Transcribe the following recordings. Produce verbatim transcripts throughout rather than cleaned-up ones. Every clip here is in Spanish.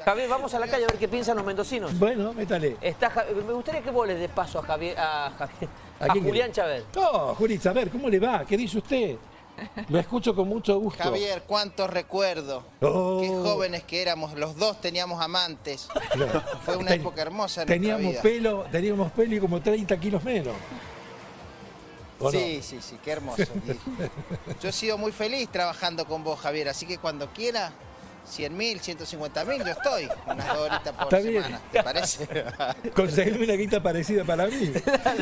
Javier, vamos a la calle a ver qué piensan los mendocinos. Bueno, métale. Está, me gustaría que vos les des paso a Javier, a, Javier, ¿A, a quién Julián querés? Chávez. No, Juli, a ver, ¿cómo le va? ¿Qué dice usted? Lo escucho con mucho gusto. Javier, cuántos recuerdos. Oh. Qué jóvenes que éramos. Los dos teníamos amantes. Claro. Fue una Ten- época hermosa en teníamos nuestra vida. pelo, teníamos pelo y como treinta kilos menos. ¿O Sí, no? sí, sí, qué hermoso. Yo he sido muy feliz trabajando con vos, Javier, así que cuando quiera, cien mil, ciento cincuenta mil, yo estoy. Unas dos horitas por Está bien. semana, ¿te parece? Conseguirme una guita parecida para mí.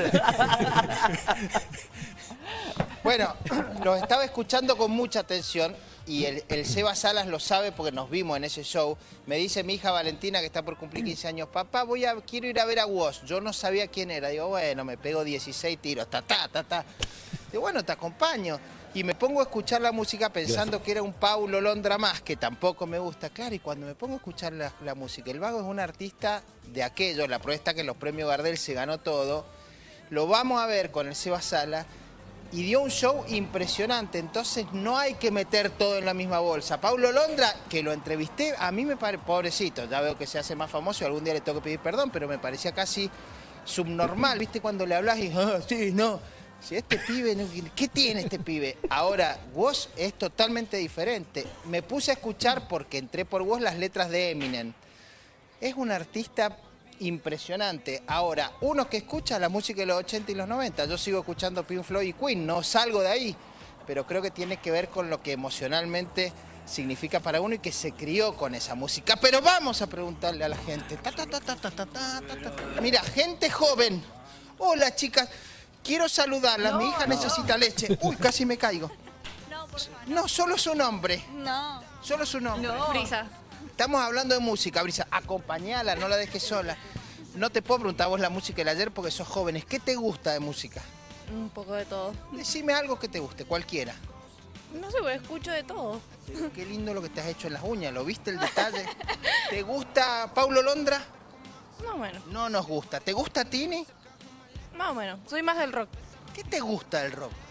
Bueno, los estaba escuchando con mucha atención y el, el Seba Salas lo sabe porque nos vimos en ese show. Me dice mi hija Valentina, que está por cumplir quince años, papá, voy a, quiero ir a ver a Woz. Yo no sabía quién era. Digo, bueno, me pego dieciséis tiros, ta, ta, ta, ta. Digo, bueno, te acompaño. Y me pongo a escuchar la música pensando Gracias. que era un Paulo Londra más, que tampoco me gusta. Claro, y cuando me pongo a escuchar la, la música, el Vago es un artista de aquello, la prueba está que en los premios Gardel se ganó todo. Lo vamos a ver con el Seba Salas. Y dio un show impresionante, entonces no hay que meter todo en la misma bolsa. Paulo Londra, que lo entrevisté, a mí me parece, pobrecito, ya veo que se hace más famoso, algún día le tengo que pedir perdón, pero me parecía casi subnormal, ¿viste? Cuando le hablas y, ah, sí, no, si este pibe, ¿qué tiene este pibe? Ahora, Woz es totalmente diferente. Me puse a escuchar, porque entré por Woz, las letras de Eminem. Es un artista impresionante. Ahora, uno que escucha la música de los ochenta y los noventa, yo sigo escuchando Pink Floyd y Queen, no salgo de ahí, pero creo que tiene que ver con lo que emocionalmente significa para uno y que se crió con esa música. Pero vamos a preguntarle a la gente. Ta, ta, ta, ta, ta, ta, ta, ta. Mira, gente joven. Hola, chicas. Quiero saludarlas. No, Mi hija no. necesita leche. Uy, casi me caigo. No, por favor. No, solo su nombre. No. Solo su nombre. No. Brisa. Estamos hablando de música, Brisa. Acompañala, no la dejes sola. No te puedo preguntar vos la música del ayer porque sos jóvenes. ¿Qué te gusta de música? Un poco de todo. Decime algo que te guste, cualquiera. No sé, pues escucho de todo. Qué lindo lo que te has hecho en las uñas, ¿lo viste el detalle? ¿Te gusta Paulo Londra? Más o menos. No nos gusta. ¿Te gusta Tini? Más o menos. Soy más del rock. ¿Qué te gusta del rock?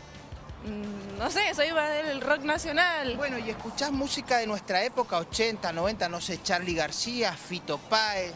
Mm, no sé, soy más del rock nacional. Bueno, ¿y escuchás música de nuestra época, ochenta, noventa, no sé, Charly García, Fito Páez?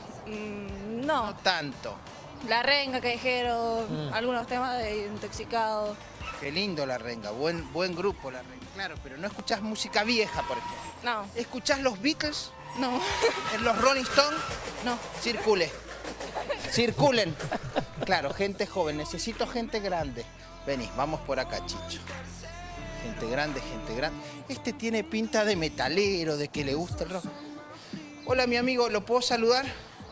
Mm, no. No tanto. La Renga, Callejero, mm. algunos temas de Intoxicado. Qué lindo La Renga, buen, buen grupo La Renga, claro, pero no escuchás música vieja, por ejemplo. No. ¿Escuchás los Beatles? No. ¿En los Rolling Stones? No. Circule. Circulen. Claro, gente joven, necesito gente grande. Vení, vamos por acá, Chicho. Gente grande, gente grande. Este tiene pinta de metalero, de que le gusta el rock. Hola, mi amigo, ¿lo puedo saludar?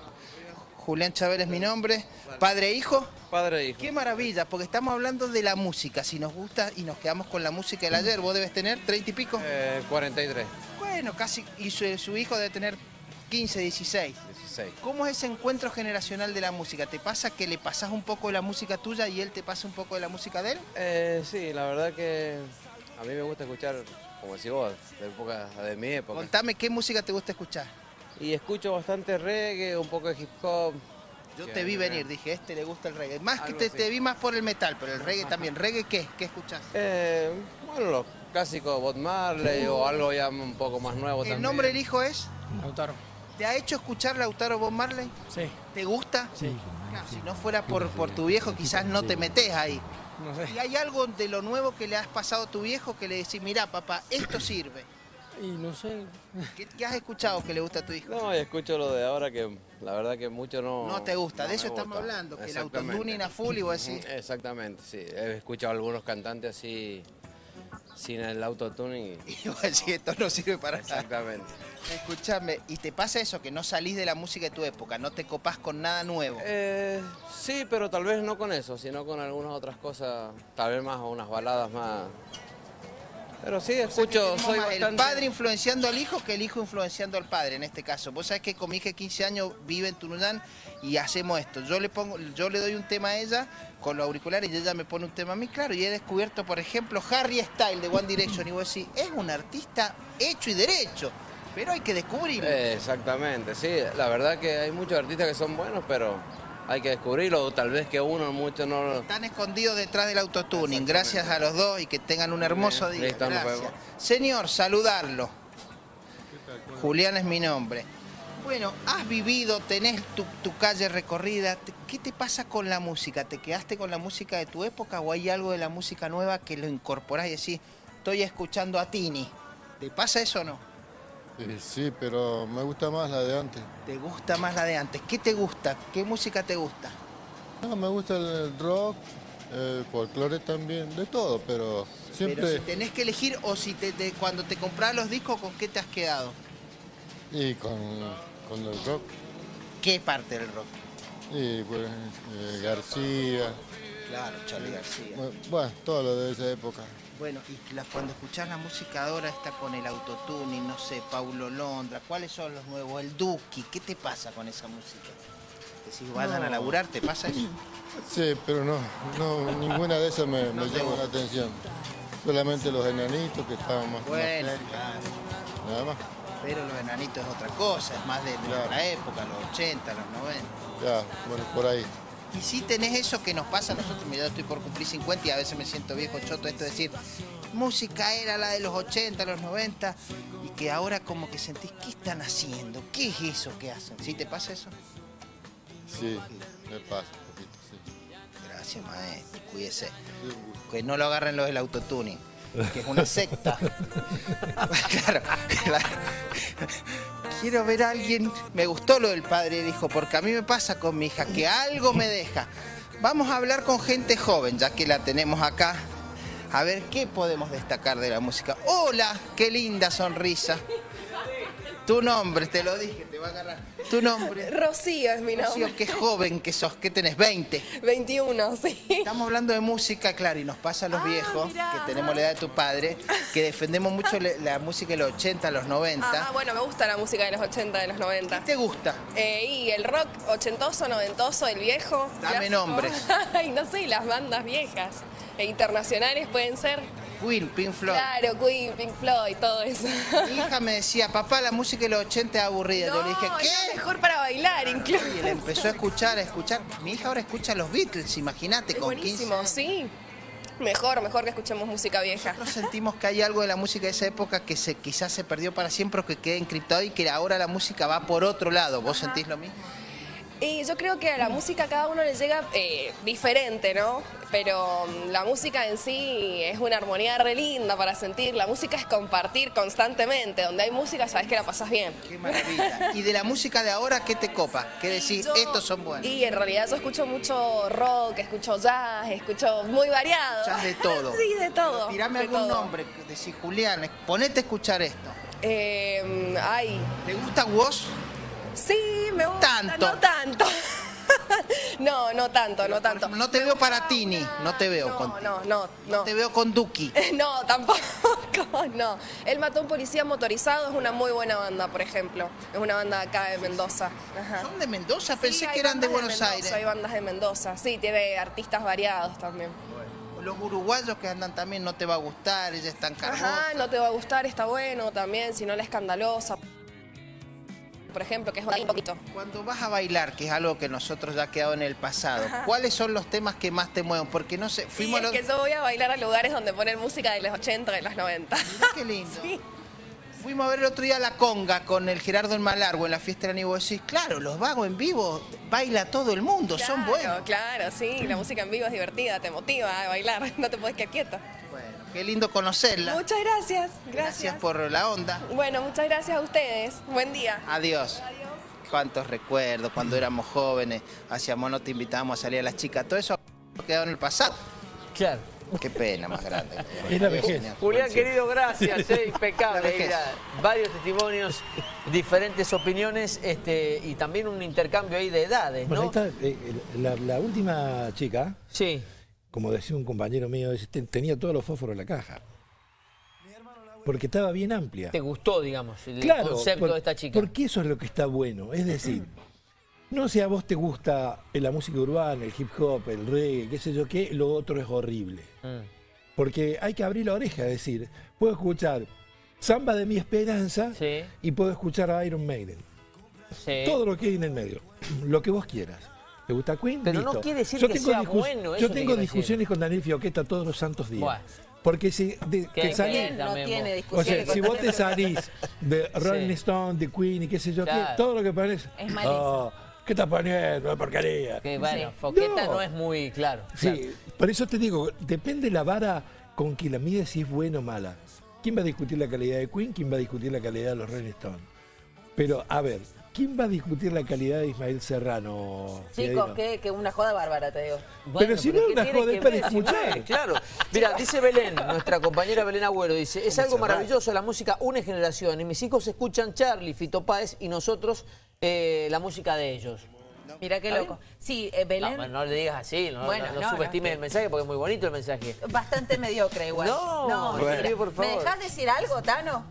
Julián Chávez es mi nombre. ¿Padre e hijo? Padre e hijo. Qué maravilla, porque estamos hablando de la música. Si nos gusta y nos quedamos con la música del ayer, ¿vos debes tener treinta y pico? Eh, cuarenta y tres. Bueno, casi. Y su, su hijo debe tener quince, dieciséis. dieciséis. ¿Cómo es ese encuentro generacional de la música? ¿Te pasa que le pasás un poco de la música tuya y él te pasa un poco de la música de él? Eh, sí, la verdad que a mí me gusta escuchar, como decís vos, de, época, de mi época. Contame qué música te gusta escuchar. Y escucho bastante reggae, un poco de hip hop. Yo te vi venir, dije, este le gusta el reggae. Más que te, así. te vi más por el metal, pero el reggae también. ¿Reggae qué? ¿Qué escuchás? Eh, bueno, los clásicos Bob Marley o algo ya un poco más nuevo ¿El también. nombre del hijo es? Lautaro. ¿Te ha hecho escuchar Lautaro Bob Marley? Sí. ¿Te gusta? Sí. Claro, si no fuera por, por tu viejo, quizás no te metés ahí. No sé. ¿Y hay algo de lo nuevo que le has pasado a tu viejo que le decís, mirá, papá, esto sirve? Y no sé. ¿Qué, qué has escuchado que le gusta a tu hijo? No, y escucho lo de ahora que la verdad que mucho no... No te gusta, no de eso me estamos gusta. hablando, que el Exactamente. autotuning a full y vos decís... Exactamente, sí. He escuchado a algunos cantantes así, sin el autotuning. Y... Y vos decís, esto no sirve para nada. Exactamente. Escuchame, ¿y te pasa eso, que no salís de la música de tu época, no te copás con nada nuevo? Eh, sí, pero tal vez no con eso, sino con algunas otras cosas, tal vez más unas baladas más... Pero sí, escucho, O sea, que soy más bastante... el padre influenciando al hijo que el hijo influenciando al padre, en este caso. Vos sabés que con mi hija de quince años vive en Tunuyán y hacemos esto. Yo le pongo, yo le doy un tema a ella con los auriculares y ella me pone un tema a mí, claro, y he descubierto, por ejemplo, Harry Styles de One Direction, y vos decís, es un artista hecho y derecho, pero hay que descubrirlo. Eh, exactamente, sí, la verdad que hay muchos artistas que son buenos, pero hay que descubrirlo, o tal vez que uno mucho no lo... Están escondidos detrás del autotuning. Gracias a los dos y que tengan un hermoso día. Listo, nos Gracias. vemos. Señor, saludarlo. Julián es mi nombre. Bueno, has vivido, tenés tu, tu calle recorrida. ¿Qué te pasa con la música? ¿Te quedaste con la música de tu época o hay algo de la música nueva que lo incorporás y decís, estoy escuchando a Tini? ¿Te pasa eso o no? Sí, sí, pero me gusta más la de antes. ¿Te gusta más la de antes? ¿Qué te gusta? ¿Qué música te gusta? No, me gusta el rock, el folclore también, de todo, pero siempre... Pero si tenés que elegir o si te, te- cuando te comprás los discos, ¿con qué te has quedado? Y con, con el rock, ¿Qué parte del rock? y pues eh, García, Claro, Charly García. bueno, bueno, todo lo de esa época. Bueno, y la- cuando escuchás la música ahora está con el autotuning, no sé, Paulo Londra, ¿cuáles son los nuevos? El Duki, ¿qué te pasa con esa música? Decís, vayan a laburar, ¿te pasa eso? Sí, pero no, no ninguna de esas me, me No te llama la gusta. atención. Solamente los enanitos que estaban más... Bueno, más serios, claro. nada más. Pero los enanitos es otra cosa, es más de nuestra Claro. época, los ochenta, los noventa. Ya, bueno, por ahí. Y si tenés eso que nos pasa a nosotros, mira, yo estoy por cumplir cincuenta y a veces me siento viejo choto esto de decir, música era la de los ochenta, los noventa, y que ahora como que sentís, ¿qué están haciendo? ¿Qué es eso que hacen? ¿Sí te pasa eso? Sí, me pasa un poquito, sí. Gracias, maestro, cuídese. Sí, un gusto. Que no lo agarren los del autotuning, que es una secta. Claro, claro. Quiero ver a alguien, me gustó lo del padre el hijo, porque a mí me pasa con mi hija, que algo me deja. Vamos a hablar con gente joven, ya que la tenemos acá. A ver qué podemos destacar de la música. Hola, qué linda sonrisa. Tu nombre, te lo dije, te va a agarrar. Tu nombre. Rocío es mi nombre. Rocío, qué joven que sos, ¿qué tenés? veinte. veintiuno, sí. Estamos hablando de música, claro, y nos pasa a los Ah, viejos, mirá. que tenemos la edad de tu padre, que defendemos mucho le- la música de los ochenta, los noventa. Ah, bueno, me gusta la música de los ochenta, de los ¿Qué noventa. te gusta? Eh, y el rock ochentoso, noventoso, el viejo. Dame clásico. nombres. Ay, no sé, las bandas viejas e internacionales pueden ser. Queen, Pink Floyd. Claro, Queen, Pink Floyd, todo eso. Mi hija me decía, papá, la música de los ochenta es aburrida. Yo le dije, No, ¿qué? es mejor para bailar incluso. Y él empezó a escuchar, a escuchar. Mi hija ahora escucha los Beatles, imagínate, Es con quince buenísimo, años. sí. Mejor, mejor que escuchemos música vieja. Nosotros sentimos que hay algo de la música de esa época que se, quizás se perdió para siempre o que queda encriptado y que ahora la música va por otro lado. ¿Vos sentís lo mismo? Y yo creo que a la música a cada uno le llega eh, diferente, ¿no? Pero mm, la música en sí es una armonía re linda para sentir. La música es compartir constantemente. Donde hay música, sabes que la pasas bien. Qué maravilla. ¿Y de la música de ahora qué te copa? ¿Qué decís? Yo- Estos son buenos. Y en realidad yo escucho mucho rock, escucho jazz, escucho muy variado. Escuchás de todo. Sí, de todo. Tirame de algún todo. nombre, decís Julián, ponete a escuchar esto. Eh, ay, ¿Te gusta vos? sí, me gusta. Tanto. No tanto. no, no tanto, no tanto. No te veo para Tini, no te veo No, con no, no, no. Te veo con Duki. No, tampoco, no. Él mató a un policía motorizado, es una muy buena banda, por ejemplo. Es una banda acá de Mendoza. Ajá. ¿Son de Mendoza? Pensé Sí, hay que eran de bandas Buenos Mendoza, Aires. Hay bandas de Mendoza, sí, tiene artistas variados también. Los uruguayos que andan también no te va a gustar, ella es tan cargosa. Ajá, no te va a gustar, está bueno también, si no la escandalosa. Por ejemplo, que es un poquito. Cuando vas a bailar, que es algo que nosotros ya ha quedado en el pasado, ¿cuáles son los temas que más te mueven? Porque no sé, Sí, fuimos es los... que yo voy a bailar a lugares donde ponen música de los ochenta, de los noventa. Mirá qué lindo. Sí. Fuimos a ver el otro día La Conga con el Gerardo en Malargo en la fiesta del aniversario. Decís, claro, los vagos en vivo baila todo el mundo, son Claro, buenos. claro, sí, la música en vivo es divertida, te motiva a bailar, no te puedes quedar quieto. Bueno, qué lindo conocerla. Muchas gracias, Gracias gracias. por la onda. Bueno, muchas gracias a ustedes. Buen día. Adiós. Cuántos recuerdos, cuando éramos jóvenes, hacíamos, no te invitábamos a salir a las chicas, todo eso ha quedado en el pasado. Claro. Qué pena más grande. Es la vejez. Julián, querido, gracias, eh, impecable. La vejez. Mira, varios testimonios, diferentes opiniones este, y también un intercambio ahí de edades, Bueno, ahí ¿no? está, eh, la, la última chica, Sí. como decía un compañero mío, dice, "Ten- tenía todos los fósforos en la caja. Porque estaba bien amplia. ¿Te gustó, digamos, el Claro, concepto por- de esta chica? porque eso es lo que está bueno. Es decir, no sé, a vos te gusta la música urbana, el hip hop, el reggae, qué sé yo qué, lo otro es horrible. Mm. Porque hay que abrir la oreja, es decir, puedo escuchar Samba de mi Esperanza Sí. y puedo escuchar a Iron Maiden. Sí. Todo lo que hay en el medio, lo que vos quieras. ¿Te gusta Queen? Pero no Listo. quiere decir Yo que tengo sea discus- bueno, eso Yo te tengo quiero discusiones con Daniel Fioqueta todos los santos días. Bueno. Porque si de, Que te salís, bien, No también tiene vos. discusión. o sea, si vos te salís de Rolling Sí. Stone, de Queen y qué sé yo, qué, Claro. todo lo que pones, Es malísimo. oh, ¿qué estás poniendo? Porquería. Que bueno, Sí. Foqueta No. no. es muy claro. Sí, claro. por eso te digo, depende la vara con que la mide si es buena o mala. ¿Quién va a discutir la calidad de Queen? ¿Quién va a discutir la calidad de los Rolling Stones? Pero, a ver, ¿quién va a discutir la calidad de Ismael Serrano? Chicos, Fiadino? que, que una joda bárbara, te digo. Bueno, si no es ¿qué una tiene joda, que es para ver, escuchar. Ismael? Claro. Mira, dice Belén, nuestra compañera Belén Agüero, dice, es algo maravilloso, la música une generaciones. Mis hijos escuchan Charlie, Fito Páez y nosotros eh, la música de ellos. Mirá qué ¿Está loco. Sí, eh, Belén, No, bueno, no le digas así, no, Bueno, no, no no, subestimes no, el mensaje porque es muy bonito el mensaje. bastante mediocre igual. No, mentira. bueno. por favor. ¿Me dejás decir algo, Tano?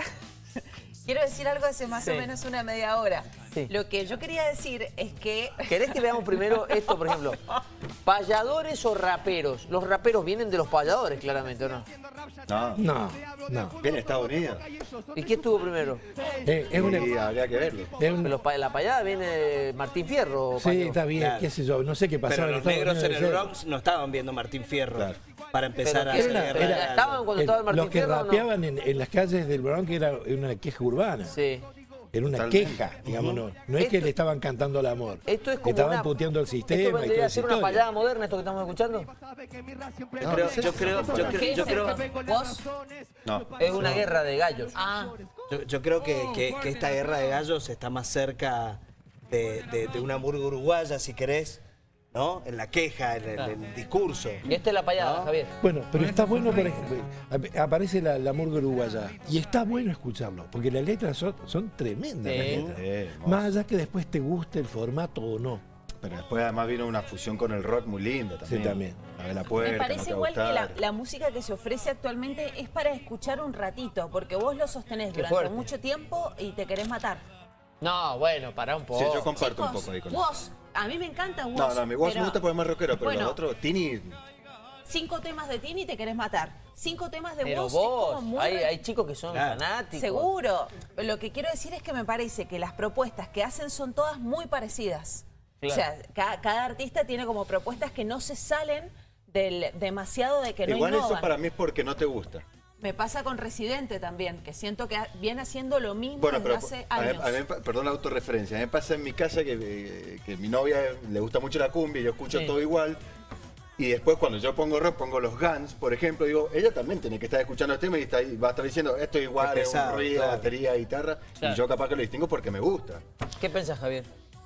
Quiero decir algo hace más Sí. o menos una media hora. Sí. Lo que yo quería decir es que... ¿Querés que veamos primero esto, por ejemplo? ¿Payadores o raperos? Los raperos vienen de los payadores, claramente, ¿o no? No, No, no. viene de Estados Unidos. ¿Y quién estuvo primero? Eh, es una- Y habría que verlo. es un- Los pa- la payada viene de Martín Fierro. sí, Paño. está bien, Claro. qué sé yo, no sé qué pasaba Pero en los Estados negros en Unidos, el sí. Bronx no estaban viendo Martín Fierro Claro. para empezar Pero a que hacer era- guerra. era- de algo. ¿Estaban cuando estaba el Martín Los que Fierro o no? rapeaban en, en las calles del Bronx era una queja urbana. Sí. Era una Totalmente. queja, digamos, no, no es que Esto- le estaban cantando al amor. Esto es como Estaban una... puteando el ¿Esto sistema y toda vendría a esa ser una historia. payada moderna, esto que estamos escuchando? Yo creo, yo creo, yo creo, yo creo, ¿Vos? No. Es una guerra de gallos. Ah, yo, yo creo que, que- que esta guerra de gallos está más cerca de, de- de una murga uruguaya, si querés, ¿no? En la queja, en el, en el discurso. Y esta es la payada, ¿No? Javier. Bueno, pero está bueno, por ejemplo, ap- aparece la, la murga uruguaya y está bueno escucharlo, porque las letras son, son tremendas. Sí. Las letras. Sí, hermoso. Más allá que después te guste el formato o no. Pero después además vino una fusión con el rock muy linda también. Sí, también. La de la puerta, me no parece te va a igual que la, gustar. la música que se ofrece actualmente es para escuchar un ratito, porque vos lo sostenés Qué durante fuerte. mucho tiempo y te querés matar. No, bueno, pará un poco. Sí, yo comparto un Chicos, poco ahí con eso. vos, a mí me encanta vos. No, no, mi voz pero- me gusta porque es más rockero, pero Bueno. los otros, Tini, Cinco temas de Tini y te querés matar. Cinco temas de Pero vos, es vos, como muy hay, re- hay chicos que son Claro. fanáticos. Seguro. Lo que quiero decir es que me parece que las propuestas que hacen son todas muy parecidas. Claro. O sea, ca- cada, artista tiene como propuestas que no se salen del demasiado de que no igual innovan. eso para mí es porque no te gusta. Me pasa con Residente también, que siento que ha- viene haciendo lo mismo Bueno, desde pero hace a mí- años. a mí me pa- perdón la autorreferencia, a mí me pasa en mi casa que, eh, que mi novia le gusta mucho la cumbia y yo escucho Sí. todo igual. Y después cuando yo pongo rock, pongo los Guns, por ejemplo, digo, ella también tiene que estar escuchando el tema y, está, y va a estar diciendo, esto es igual, Qué es pesado, un ruido, claro. batería, guitarra. Claro. Y yo capaz que lo distingo porque me gusta. ¿Qué pensás, Javier?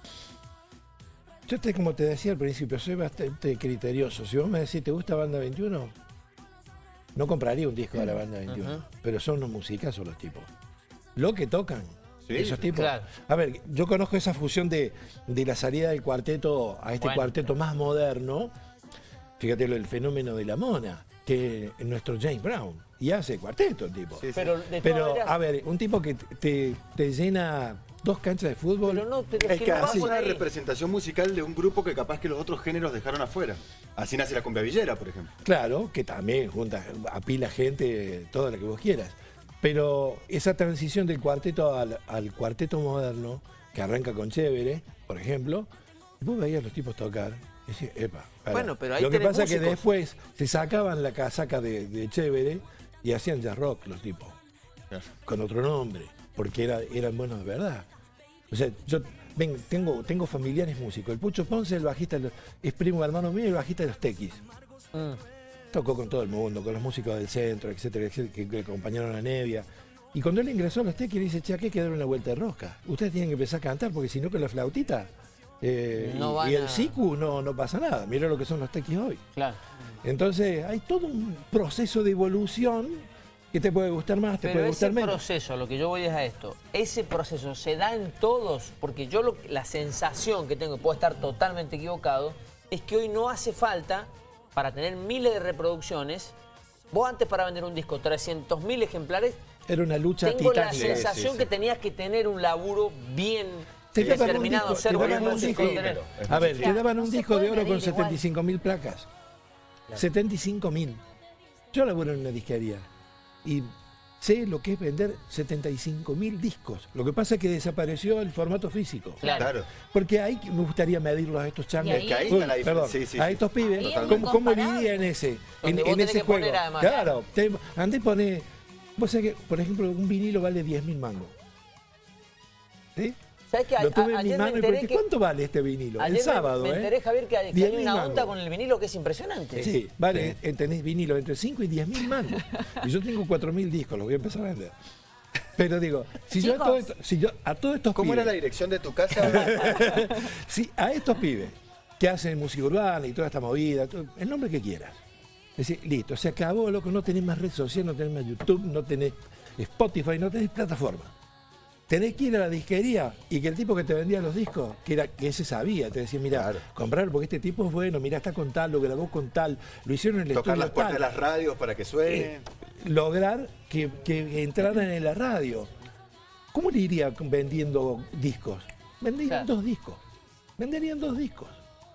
Yo, te, como te decía al principio, soy bastante criterioso. Si vos me decís, ¿te gusta Banda veintiuno? No compraría un disco de la Banda veintiuno, Ujú. pero son unos musicazos los tipos. Lo que tocan, Sí, esos sí. tipos. Claro. A ver, yo conozco esa fusión de, de la salida del cuarteto a este Bueno. cuarteto más moderno. Fíjate lo- el fenómeno de la mona, que es nuestro James Brown. Y hace cuarteto el tipo. Sí, sí. Pero, de todas Pero, maneras- a ver, un tipo que te, te llena dos canchas de fútbol. Pero no, pero Es que que no va hace por una ahí. representación musical de un grupo que capaz que los otros géneros dejaron afuera. Así nace la cumbia villera, por ejemplo. Claro, que también junta, apila gente, toda la que vos quieras. Pero esa transición del cuarteto al, al cuarteto moderno, que arranca con Chévere, por ejemplo, y vos veías los tipos tocar. Y decís, epa, pará. Bueno, pero ahí Lo que tenés pasa es que músicos. después se sacaban la casaca de, de Chévere y hacían jazz rock los tipos, con otro nombre, porque era, eran buenos de verdad. O sea, yo ven, tengo, tengo familiares músicos. El Pucho Ponce, el bajista, de los- es primo hermano mío y el bajista de los Tequis. Mm. Tocó con todo el mundo, con los músicos del centro, etcétera, etcétera, que, que acompañaron a Nevia. Y cuando él ingresó a los Tequis, le dice, che, aquí hay que dar una vuelta de rosca. Ustedes tienen que empezar a cantar, porque si no, con la flautita eh, No y- van y, el a- sicu no, no pasa nada. Mira lo que son los Tequis hoy. Claro. Entonces, hay todo un proceso de evolución que te puede gustar más, te Pero puede ese gustar menos. proceso, lo que yo voy es a esto, ese proceso se da en todos, porque yo lo- la sensación que tengo, y puedo estar totalmente equivocado, es que hoy no hace falta, para tener miles de reproducciones, vos antes para vender un disco, trescientos mil ejemplares, Era una lucha tengo la titánica. sensación sí, sí. que tenías que tener un laburo bien Te daban un determinado, disco, ser te daban bueno, un ser disco. tener. A ver, te daban No un se disco de puede oro con medir igual. setenta y cinco mil placas. setenta y cinco mil. Yo laburo en una disquería y sé lo que es vender setenta y cinco mil discos. Lo que pasa es que desapareció el formato físico. Claro. Porque ahí me gustaría medirlos a estos changos. Es que ahí está la diferencia. Perdón, Sí, sí, a sí. estos pibes, Ahí es ¿cómo, cómo incomparable. lidian ese, en, Donde vos en tenés ese que juego? poner además. Claro, te, antes pone, vos sabés que, por ejemplo, un vinilo vale diez mil mangos. ¿Sí? ¿Sabés que a- Lo tuve a- en mi ayer me mano y enteré pregunté, que- ¿cuánto vale este vinilo? Ayer El me- sábado, me ¿eh? enteré, Javier, que, que diez hay mil una onda mangos. con el vinilo que es impresionante. Sí, vale, entendés, vinilo entre cinco y diez mil mangos. Y yo tengo cuatro mil discos, los voy a empezar a vender. Pero digo, si yo, a todo esto- si yo a todos estos ¿Cómo pibes, era la dirección de tu casa? si a estos pibes que hacen música urbana y toda esta movida, todo- el nombre que quieras, es decir, listo, se acabó, loco, no tenés más red social, no tenés más YouTube, no tenés Spotify, no tenés plataforma. Tenés que ir a la disquería y que el tipo que te vendía los discos, que era que ese sabía, te decía, mira, Claro. comprarlo porque este tipo es bueno, mira, está con tal, lo grabó con tal, lo hicieron en el Tocar estudio las puertas tal. de las radios para que suene. Eh, lograr que, que entraran en la radio. ¿Cómo le iría vendiendo discos? Venderían Claro. dos discos. Venderían dos discos.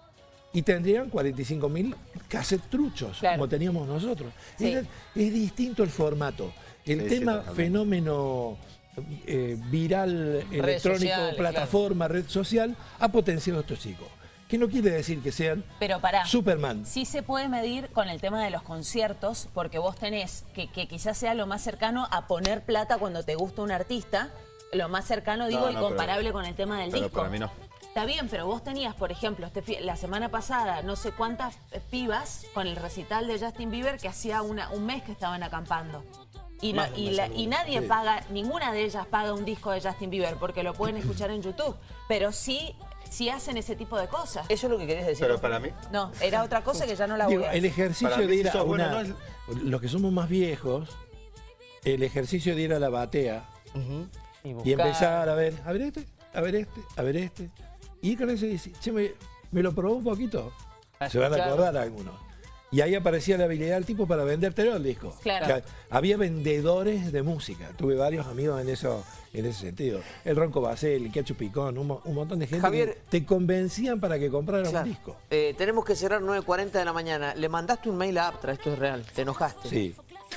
Y tendrían cuarenta y cinco mil cassettes truchos, Claro. como teníamos nosotros. Sí. Es, es distinto el formato. El Sí, sí, tema totalmente. fenómeno eh, viral, electrónico, sociales, plataforma, red social, ha potenciado a estos chicos. Que no quiere decir que sean Pero pará. Superman. Sí se puede medir con el tema de los conciertos, porque vos tenés que, que quizás sea lo más cercano a poner plata cuando te gusta un artista, lo más cercano, digo, No, y no, comparable pero- con el tema del pero disco. para mí no. Está bien, pero vos tenías, por ejemplo, este fi- la semana pasada, no sé cuántas eh, pibas con el recital de Justin Bieber que hacía una, un mes que estaban acampando. Y, no- Más de un y, mes, la- seguro. y nadie Sí. paga, ninguna de ellas paga un disco de Justin Bieber porque lo pueden escuchar en YouTube. Pero sí, sí hacen ese tipo de cosas. Eso es lo que querías decir. Pero para mí, No, era otra cosa que ya no la voy Digo, a el decir. ejercicio Para mí de sí ir a sos bueno, una... no Los que somos más viejos, el ejercicio de ir a la batea Y, y buscar- empezar a ver, a ver este, a ver este, a ver este. Y con eso dice, che, me, me lo probó un poquito. A Se van a escuchar. acordar algunos. Y ahí aparecía la habilidad del tipo para vendértelo el disco. Claro. O sea, había vendedores de música. Tuve varios amigos en eso, en ese sentido. El Ronco Basel, el Cacho Picón, un, mo- un montón de gente Javier- que te convencían para que compraras Claro. un disco. Eh, tenemos que cerrar nueve cuarenta de la mañana. Le mandaste un mail a Aptra, esto es real. Te enojaste. Sí.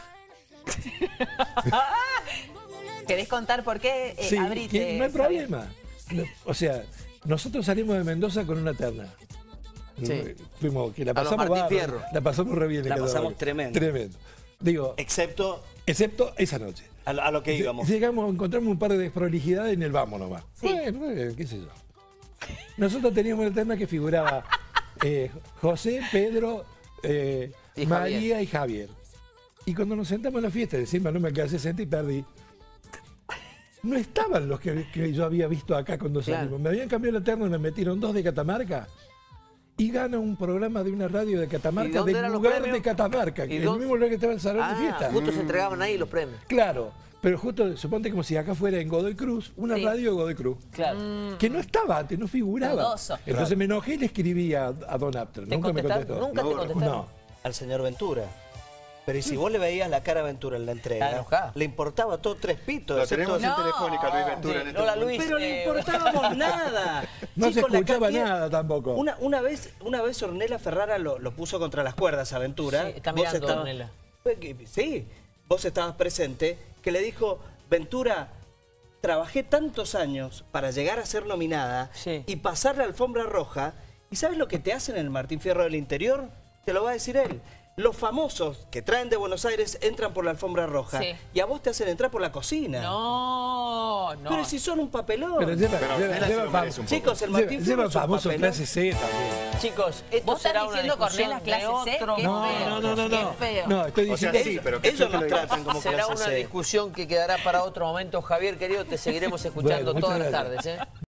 ¿Querés contar por qué eh, Sí, abrite, que no hay Javier? problema. No, o sea, nosotros salimos de Mendoza con una terna. Sí. Fuimos, que la A los pasamos Martín bárbaro, Fierro. La pasamos re bien. en La cada pasamos uno. tremendo. Tremendo. Digo, Excepto excepto esa noche. a, lo- a lo que íbamos. Llegamos, encontramos un par de desprolijidades en el vamos nomás. Sí. Bueno, bueno, qué sé yo. Nosotros teníamos una terna que figuraba eh, José, Pedro, eh, Y María Javier. y Javier. Y cuando nos sentamos en la fiesta, encima no me alcancé a sentir y perdí. No estaban los que, que yo había visto acá cuando Claro. salimos. Me habían cambiado la terna y me metieron dos de Catamarca. Y gana un programa de una radio de ¿Y Catamarca dónde del eran los lugar premios? de Catamarca. ¿Y El dónde? mismo lugar que estaba en el salón Ah, de fiesta. justo se entregaban ahí los premios. Claro, pero justo, suponte como si acá fuera en Godoy Cruz, una Sí. radio de Godoy Cruz. Claro. Que no estaba antes, no figuraba. Dudoso. Entonces me enojé y le escribí a, a Don Apter. ¿Te Nunca me contestaron? contestó. Nunca te No, contestaron. No. Al señor Ventura. Pero y si vos le veías la cara a Ventura en la Está entrega, enojado. le importaba todo tres pitos. lo excepto- tenemos en No. telefónica, Luis Ventura. Sí, en este Lola momento. Luis. Pero le eh, importábamos nada. No se Chicos, la escuchaba cantidad- nada tampoco. Una, una vez, una vez Ornella Ferrara lo, lo puso contra las cuerdas a Ventura. Sí, está Vos mirando, estabas- Ornella. Pues que- Sí, vos estabas presente, que le dijo, Ventura, trabajé tantos años para llegar a ser nominada Sí. y pasar la alfombra roja, ¿y sabes lo que te hacen en el Martín Fierro del Interior? Te lo va a decir él. Los famosos que traen de Buenos Aires entran por la alfombra roja Sí. y a vos te hacen entrar por la cocina. No, no. Pero si son un papelón. Pero lleva, Pero lleva, Ornella se lleva lo fam- merece un poco. Chicos, el lleva- Martín Fierro lleva es un famoso papelón. clase C también. Chicos, esto ¿Vos será estás una diciendo discusión Cornelas de clase C? otro Qué No, feo, no, no, no, no. qué feo. No, estoy O sea, diciendo. sí, pero qué Ellos feo que nos lo tratan como Será clase una C. discusión que quedará para otro momento. Javier, querido, te seguiremos escuchando Bueno, muchas todas las gracias. tardes. ¿eh?